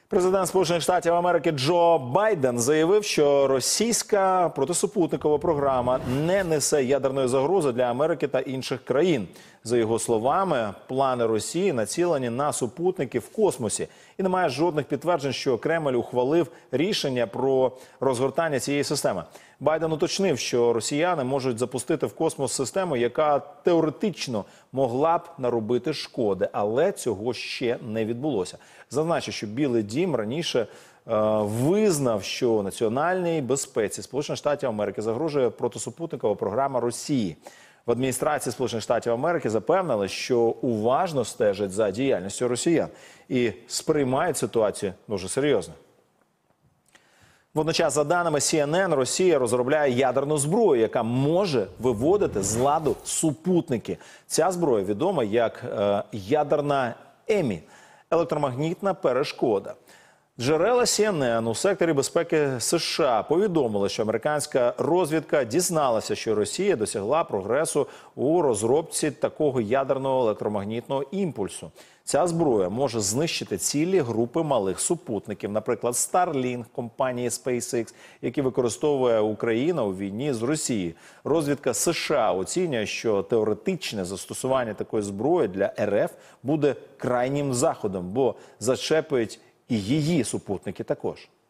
Президент Сполучених Штатів Америки Джо Байден заявив, що російська протисупутникова програма не несе ядерної загрози для Америки та інших країн. За його словами, плани Росії націлені на супутники в космосі. І немає жодних підтверджень, що Кремль ухвалив рішення про розгортання цієї системи. Байден уточнив, що росіяни можуть запустити в космос систему, яка теоретично могла б наробити шкоди, але цього ще не відбулося. Зазначу, що Білий дім раніше визнав, що національній безпеці Сполучених Штатів Америки загрожує протисупутникова програма Росії. В адміністрації Сполучених Штатів Америки запевнили, що уважно стежать за діяльністю росіян і сприймають ситуацію дуже серйозно. Водночас, за даними CNN, Росія розробляє ядерну зброю, яка може виводити з ладу супутники. Ця зброя відома як ядерна ЕМІ – електромагнітна перешкода. Джерела CNN у секторі безпеки США повідомили, що американська розвідка дізналася, що Росія досягла прогресу у розробці такого ядерного електромагнітного імпульсу. Ця зброя може знищити цілі групи малих супутників, наприклад, Starlink компанії SpaceX, які використовує Україна у війні з Росією. Розвідка США оцінює, що теоретичне застосування такої зброї для РФ буде крайнім заходом, бо зачепить і її супутники також.